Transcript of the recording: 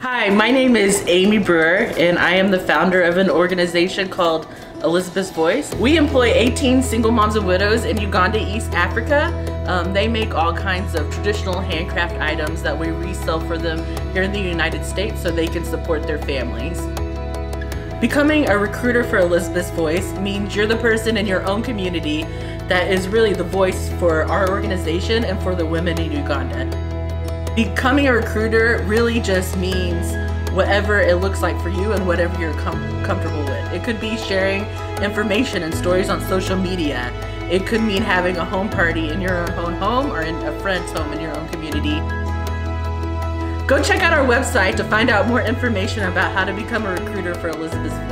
Hi, my name is Amy Brewer and I am the founder of an organization called Elizabeth's Voice. We employ 18 single moms and widows in Uganda, East Africa. They make all kinds of traditional handcraft items that we resell for them here in the United States so they can support their families. Becoming a recruiter for Elizabeth's Voice means you're the person in your own community that is really the voice for our organization and for the women in Uganda. Becoming a recruiter really just means whatever it looks like for you and whatever you're comfortable with. It could be sharing information and stories on social media. It could mean having a home party in your own home or in a friend's home in your own community. Go check out our website to find out more information about how to become a recruiter for Elizabeth's Voice.